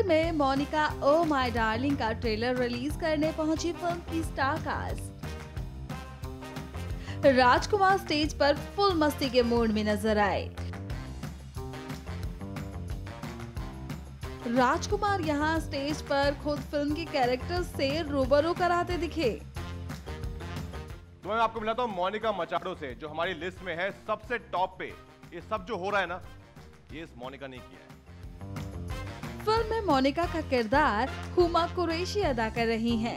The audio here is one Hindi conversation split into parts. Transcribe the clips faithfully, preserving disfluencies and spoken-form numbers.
मुंबई में मोनिका ओ माय डार्लिंग का ट्रेलर रिलीज करने पहुंची फिल्म की स्टार कास्ट। राजकुमार स्टेज पर फुल मस्ती के मूड में नजर आए। राजकुमार यहां स्टेज पर खुद फिल्म के कैरेक्टर से रूबरू कराते दिखे। तो मैं आपको मिलाता हूं मोनिका मचाडो से, जो हमारी लिस्ट में है सबसे टॉप पे। ये सब जो हो रहा है ना, ये इस मोनिका ने किया है। फिल्म में मोनिका का किरदार हुमा कुरैशी अदा कर रही हैं।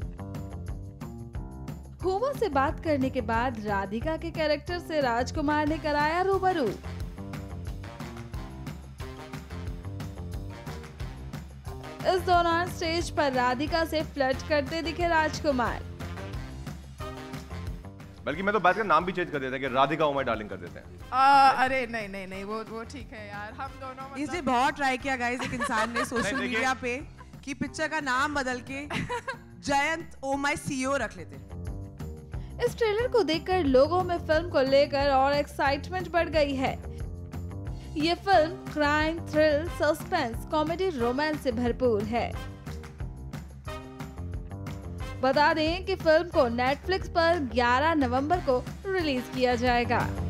हुमा से बात करने के बाद राधिका के कैरेक्टर से राजकुमार ने कराया रूबरू। इस दौरान स्टेज पर राधिका से फ्लर्ट करते दिखे राजकुमार। बल्कि मैं तो बात का नाम भी चेंज कर देता कि राधिका ओ माय डार्लिंग कर देते हैं। आ, अरे नहीं नहीं नहीं वो वो ठीक है यार, हम दोनों मतलब... इसने बहुत ट्राई किया गाइस, एक इंसान ने सोशल मीडिया पे कि पिक्चर का नाम बदल के जयंत ओ माय सीईओ रख लेते। इस ट्रेलर को देखकर लोगों में फिल्म को लेकर और एक्साइटमेंट बढ़ गई है। ये film crime, thrill, suspense, comedy, romance से भरपूर है। बता दें कि फिल्म को नेटफ्लिक्स पर ग्यारह नवंबर को रिलीज किया जाएगा।